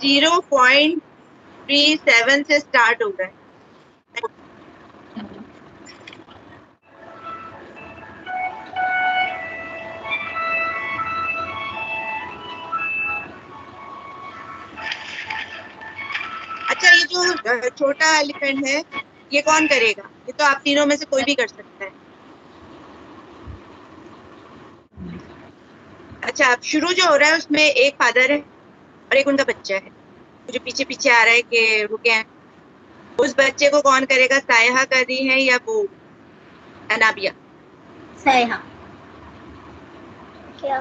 0.37 से स्टार्ट हो रहा है। अच्छा, ये जो छोटा एलिफेंट है ये कौन करेगा? ये तो आप तीनों में से कोई भी कर सकता है। अच्छा, अब शुरू जो हो रहा है उसमें एक फादर है और एक उनका बच्चा है जो पीछे पीछे आ रहा है कि रुके हैं। उस बच्चे को कौन करेगा? सायहा कर रही है या वो अनाबिया? सायहा। क्या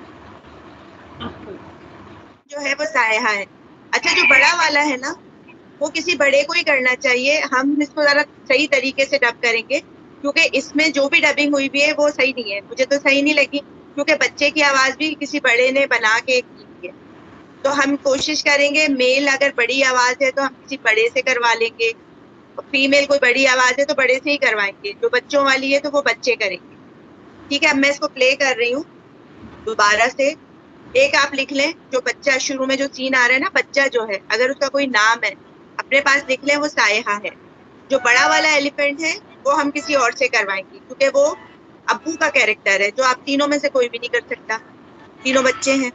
जो है वो सायहा है। अच्छा, जो बड़ा वाला है ना वो किसी बड़े को ही करना चाहिए। हम इसको जरा सही तरीके से डब करेंगे क्योंकि इसमें जो भी डबिंग हुई भी है वो सही नहीं है, मुझे तो सही नहीं लगी क्योंकि बच्चे की आवाज भी किसी बड़े ने बना के की है। तो हम कोशिश करेंगे, मेल अगर बड़ी आवाज है तो हम किसी बड़े से करवा लेंगे, फीमेल कोई बड़ी आवाज है तो बड़े से ही करवाएंगे, जो बच्चों वाली है तो वो बच्चे करेंगे। ठीक है, अब मैं इसको प्ले कर रही हूँ दोबारा से। एक आप लिख लें, जो बच्चा शुरू में जो सीन आ रहा है ना, बच्चा जो है अगर उसका कोई नाम है अपने पास लिख लें, वो सायहा है। जो बड़ा वाला एलिफेंट है वो हम किसी और से करवाएंगे क्योंकि वो अब्बू का कैरेक्टर है, जो आप तीनों में से कोई भी नहीं कर सकता, तीनों बच्चे हैं।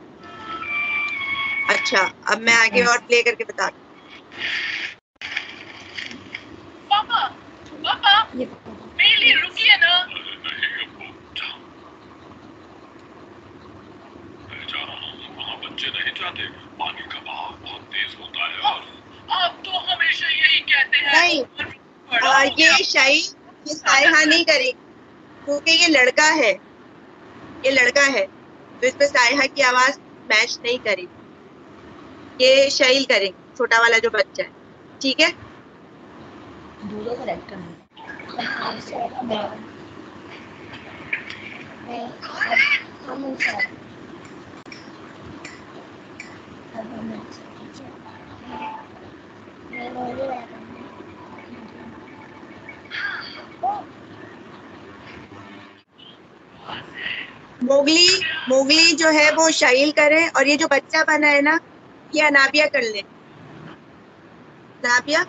अच्छा, अब मैं आगे और प्ले करके बता दूं। पापा पापा मेरे लिए रुकिए ना। वहाँ बच्चे नहीं जाते, पानी का बहाव बहुत तेज होता है और आप तो हमेशा यही कहते हैं। नहीं, बड़ा हो गया। ये सायहा नहीं करेगी क्योंकि ये लड़का है, ये लड़का है तो इस पे सायहा की आवाज मैच नहीं करेगी। ये शाइल करेंगे, छोटा वाला जो बच्चा है। ठीक है, दोनों करेक्टर हैं। मोगली मोगली जो है वो शाइल करे और ये जो बच्चा बना है ना ये अनाबिया कर ले। अनाबिया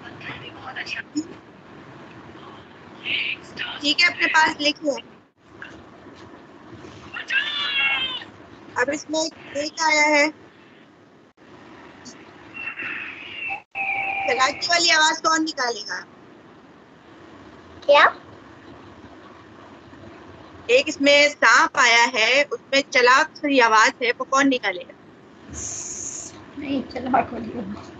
ठीक है, अपने पास लिख ले। अब इसमें एक आया है, चलाकी वाली आवाज कौन निकालेगा? क्या एक इसमें सांप आया है, उसमें चलाक सी आवाज है, वो कौन निकालेगा? नहीं, चलो